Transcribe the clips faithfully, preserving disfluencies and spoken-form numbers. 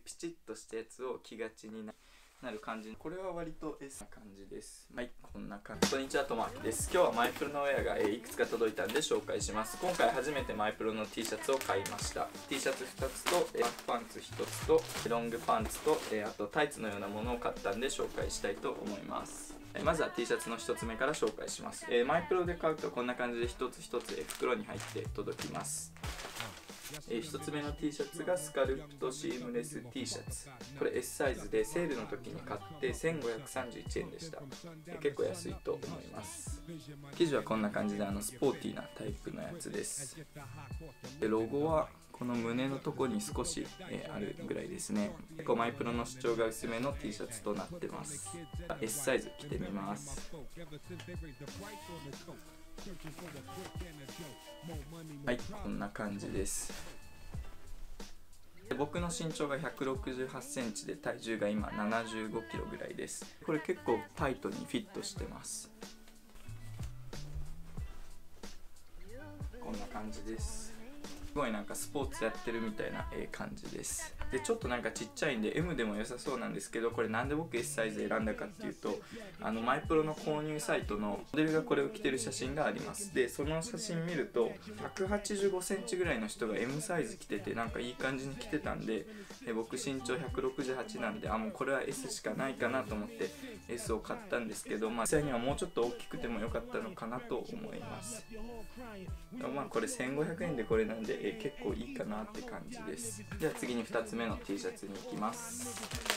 ピチッとしたやつを着がちになる感じ。これは割と S な感じです。はい、こんな感じ。こんにちは、ともあきです。今日はマイプロのウェアがいくつか届いたんで紹介します。今回初めてマイプロの T シャツを買いました。 T シャツふたつとハーフパンツひとつとロングパンツとあとタイツのようなものを買ったんで紹介したいと思います。まずは T シャツのひとつめから紹介します。マイプロで買うとこんな感じで一つ一つ袋に入って届きます。えー、ひとつめの T シャツがスカルプトシームレス T シャツ。これ S サイズでセールの時に買ってせんごひゃくさんじゅういちえんでした。えー、結構安いと思います。生地はこんな感じであのスポーティーなタイプのやつです。でロゴはこの胸のとこに少し、えー、あるぐらいですね。結構マイプロの主張が薄めの T シャツとなってます。S サイズ着てみます。はい、こんな感じです。僕の身長がひゃくろくじゅうはちセンチで体重が今ななじゅうごキロぐらいです。これ結構タイトにフィットしてます。こんな感じです。すごいなんかスポーツやってるみたいな感じです。でちょっとなんかちっちゃいんで エム でも良さそうなんですけど、これなんで僕 S サイズ選んだかっていうと、あのマイプロの購入サイトのモデルがこれを着てる写真があります。でその写真見るとひゃくはちじゅうごセンチぐらいの人が エム サイズ着てて、なんかいい感じに着てたんで、え僕身長ひゃくろくじゅうはちなんで、あもうこれは S しかないかなと思って S を買ったんですけど、まあ実際にはもうちょっと大きくてもよかったのかなと思います。まあこれせんごひゃくえんでこれなんで、え結構いいかなって感じです。では次にふたつめの T シャツに行きます。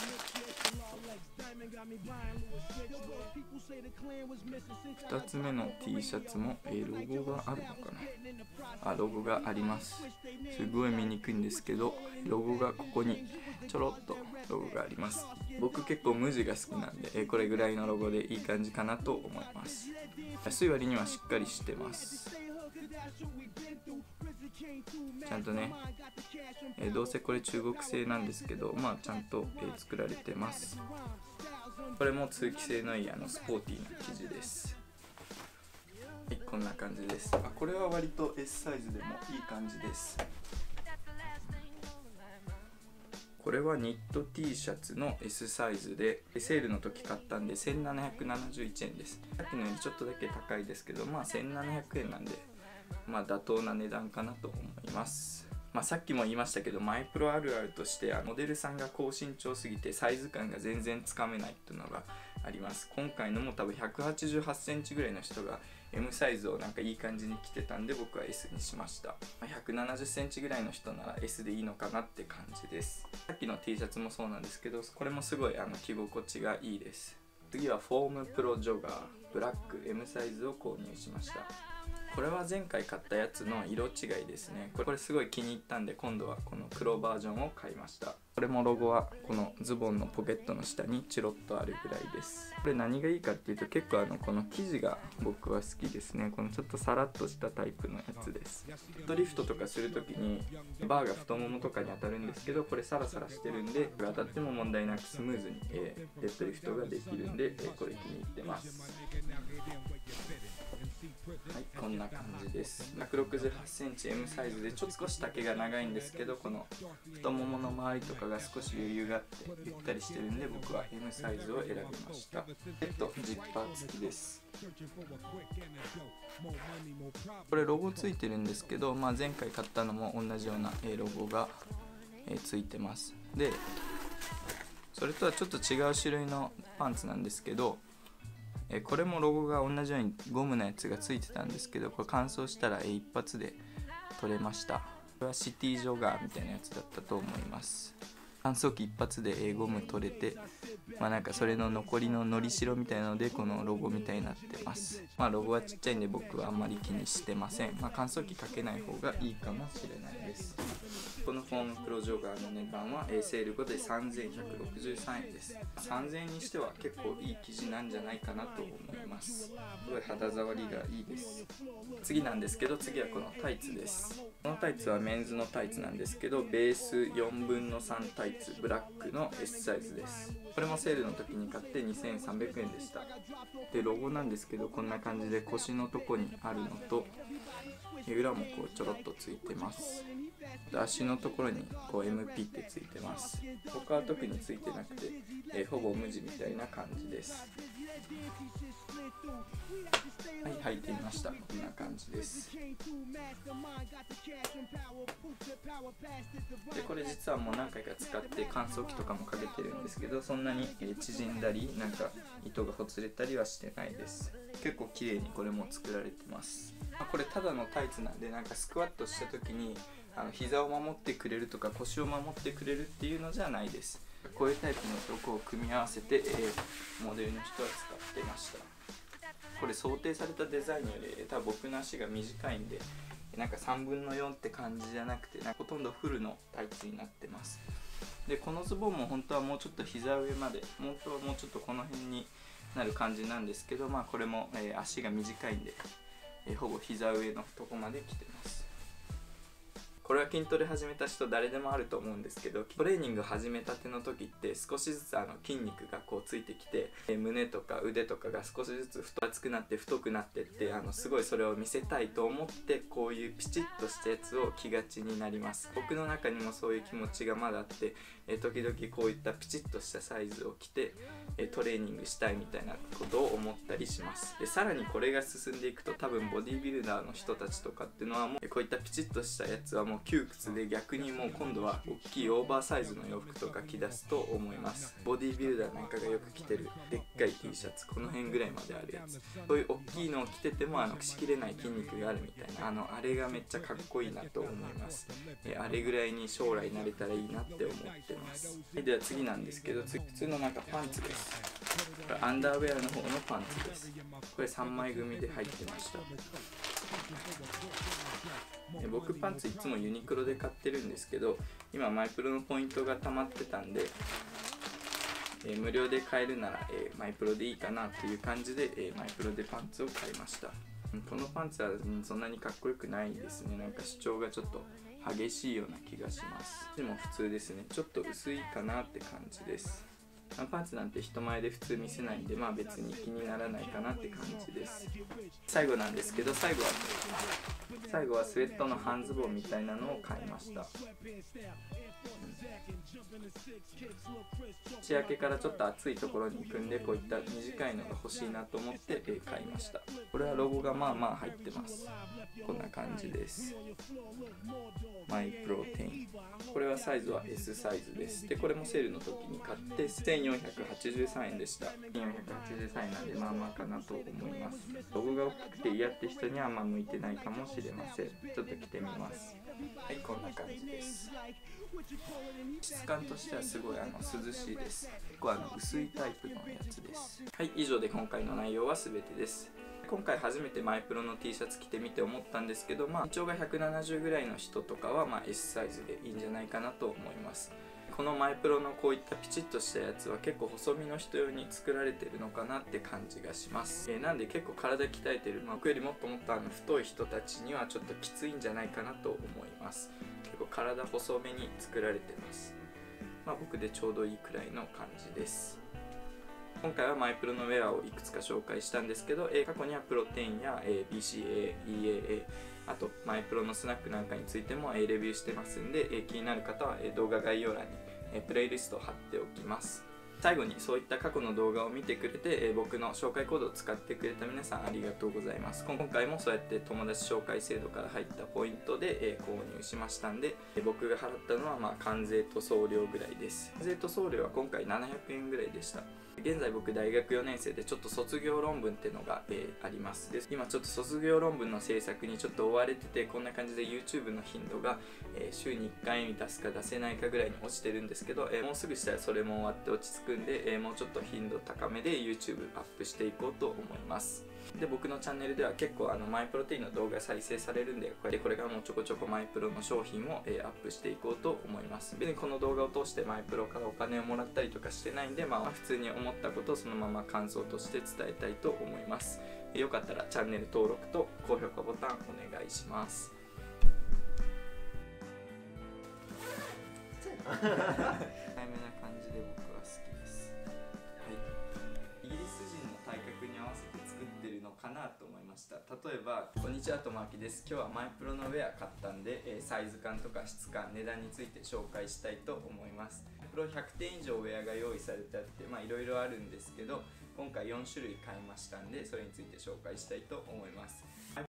ふたつめの T シャツも、えー、ロゴがあるのかなあ、ロゴがあります。すごい見にくいんですけど、ロゴがここにちょろっとロゴがあります。僕結構無地が好きなんで、えー、これぐらいのロゴでいい感じかなと思います。安い割にはしっかりしてます。ちゃんとね、えー、どうせこれ中国製なんですけど、まあちゃんと、えー、作られてます。これも通気性のいいあのスポーティーな生地です。はい、こんな感じです。あ、これは割と S サイズでもいい感じです。これはニット T シャツの S サイズでセールの時買ったんでせんななひゃくななじゅういちえんです。さっきのよりちょっとだけ高いですけど、まあせんななひゃくえんなんでまあ妥当な値段かなと思います。まあさっきも言いましたけど、マイプロあるあるとしてモデルさんが高身長すぎてサイズ感が全然つかめないっていうのがあります。今回のも多分ひゃくはちじゅうはちセンチぐらいの人が M サイズをなんかいい感じに着てたんで僕は S にしました。ひゃくななじゅっセンチぐらいの人なら S でいいのかなって感じです。さっきの T シャツもそうなんですけど、これもすごいあの着心地がいいです。次はフォームプロジョガーブラック M サイズを購入しました。これは前回買ったやつの色違いですね。これすごい気に入ったんで今度はこの黒バージョンを買いました。これもロゴはこのズボンのポケットの下にチロッとあるぐらいです。これ何がいいかっていうと、結構あのこの生地が僕は好きですね。このちょっとサラッとしたタイプのやつです。デッドリフトとかするときにバーが太ももとかに当たるんですけど、これサラサラしてるんで当たっても問題なくスムーズに、えー、デッドリフトができるんで、えー、これ気に入ってます。はい、こんな感じです。ひゃくろくじゅうはちセンチ エム サイズでちょっと少し丈が長いんですけど、この太ももの周りとかが少し余裕があってゆったりしてるんで僕は エム サイズを選びました。えっとジッパー付きです。これロゴついてるんですけど、まあ、前回買ったのも同じようなロゴがついてます。でそれとはちょっと違う種類のパンツなんですけど、これもロゴが同じようにゴムのやつがついてたんですけど、これ乾燥したら一発で取れました。これはシティジョガーみたいなやつだったと思います。乾燥機一発でゴム取れて、まあなんかそれの残りののりしろみたいなのでこのロゴみたいになってます。まあロゴはちっちゃいんで僕はあんまり気にしてません。まあ乾燥機かけない方がいいかもしれないです。このフォームプロジョガーの値段はセール後でさんぜんひゃくろくじゅうさんえんです。さんぜんえんにしては結構いい生地なんじゃないかなと思います。すごい肌触りがいいです。次なんですけど、次はこのタイツです。このタイツはメンズのタイツなんですけど、ベースよんぶんのさんタイツブラックの S サイズです。これもセールの時に買ってにせんさんびゃくえんでした。でロゴなんですけど、こんな感じで腰のとこにあるのと裏もこうちょろっとついてます。 足のところにこう エムピー ってついてます。他は特についてなくて、えー、ほぼ無地みたいな感じです。はい、履いてみました。こんな感じです。でこれ実はもう何回か使って乾燥機とかもかけてるんですけど、そんなに縮んだりなんか糸がほつれたりはしてないです。結構綺麗にこれも作られてます。これただのタイツなんで、なんかスクワットした時にあの膝を守ってくれるとか腰を守ってくれるっていうのじゃないです。こういうタイプのとこを組み合わせて、えー、モデルの人は使ってました。これ想定されたデザインより多分僕の足が短いんで、なんかさんぶんのよんって感じじゃなくて、なんかほとんどフルのタイツになってます。でこのズボンも本当はもうちょっと膝上まで、本当はもうちょっとこの辺になる感じなんですけど、まあこれも、えー、足が短いんで、えー、ほぼ膝上のとこまで来てます。これは筋トレ始めた人誰でもあると思うんですけど、トレーニング始めたての時って少しずつあの筋肉がこうついてきて、え胸とか腕とかが少しずつ太厚くなって太くなってって、あのすごいそれを見せたいと思ってこういうピチッとしたやつを着がちになります。僕の中にもそういう気持ちがまだあって、え時々こういったピチッとしたサイズを着てえトレーニングしたいみたいなことを思ったりします。でさらにこれが進んでいくと、多分ボディビルダーの人たちとかっていうのはもうこういったピチッとしたやつはもう窮屈で、逆にもう今度は大きいオーバーサイズの洋服とか着出すと思います。ボディビルダーなんかがよく着てるでっかい T シャツ、この辺ぐらいまであるやつ、そういう大きいのを着ててもあのしきれない筋肉があるみたいな、あのあれがめっちゃかっこいいなと思います。えあれぐらいに将来なれたらいいなって思ってます。では次なんですけど、普通のなんかパンツです。これアンダーウェアの方のパンツです。これさんまい組で入ってました。え僕パンツいつもユニクロで買ってるんですけど、今マイプロのポイントが溜まってたんで、え無料で買えるなら、えマイプロでいいかなっていう感じで、えマイプロでパンツを買いました。このパンツは、うん、そんなにかっこよくないですね。なんか主張がちょっと激しいような気がします。でも普通ですね。ちょっと薄いかなって感じです。パンツなんて人前で普通見せないんで、まあ別に気にならないかなって感じです。最後なんですけど、最後は最後はスウェットの半ズボンみたいなのを買いました。年明けからちょっと暑いところに行くんで、こういった短いのが欲しいなと思って買いました。これはロゴがまあまあ入ってます。こんな感じです。マイプロテイン、これはサイズは エス サイズです。でこれもセールの時に買ってせんよんひゃくはちじゅうさんえんでした。せんよんひゃくはちじゅうさんえんなんでまあまあかなと思います。ロゴが大きくて嫌って人にはあんま向いてないかもしれません。ちょっと着てみます。はい、こんな感じです。質感としてはすごいあの涼しいです。結構あの薄いタイプのやつです。はい、以上で今回の内容は全てです。今回初めてマイプロの T シャツ着てみて思ったんですけど、まあ身長がひゃくななじゅうぐらいの人とかはまあ エス サイズでいいんじゃないかなと思います。このマイプロのこういったピチッとしたやつは結構細身の人用に作られてるのかなって感じがします。えー、なんで結構体鍛えてる、まあ、僕よりもっともっとあの太い人たちにはちょっときついんじゃないかなと思います。結構体細めに作られてます。まあ僕でちょうどいいくらいの感じです。今回はマイプロのウェアをいくつか紹介したんですけど、えー、過去にはプロテインや、えー、ビーシーエー、イーエーエー、あとマイプロのスナックなんかについても、えー、レビューしてますんで、えー、気になる方は、えー、動画概要欄に、えー、プレイリストを貼っておきます。最後にそういった過去の動画を見てくれて、えー、僕の紹介コードを使ってくれた皆さんありがとうございます。今回もそうやって友達紹介制度から入ったポイントで、えー、購入しましたんで、えー、僕が払ったのはまあ関税と送料ぐらいです。関税と送料は今回ななひゃくえんぐらいでした。現在僕大学よねん生でちょっと卒業論文っていうのが、えー、あります。で今ちょっと卒業論文の制作にちょっと追われてて、こんな感じで YouTube の頻度が、えー、週にいっかいに出すか出せないかぐらいに落ちてるんですけど、えー、もうすぐしたらそれも終わって落ち着くんで、えー、もうちょっと頻度高めで YouTube アップしていこうと思います。で僕のチャンネルでは結構あのマイプロテインの動画再生されるんで、これこれからもちょこちょこマイプロの商品を、えー、アップしていこうと思います。別にこの動画を通してマイプロからお金をもらったりとかしてないんで、まあ普通に思ったことをそのまま感想として伝えたいと思います。えー、よかったらチャンネル登録と高評価ボタンお願いします。早めな感じで僕は好きです。はい、イギリス人の体格に合わせて作ってるのかなと思いました。 例えば「こんにちは、ともあきです。今日はマイプロのウェア買ったんで、えーサイズ感とか質感、値段について紹介したいと思います。マイプロひゃくてん以上ウェアが用意されてあって、まあいろいろあるんですけど、今回よん種類買いましたんで、それについて紹介したいと思います。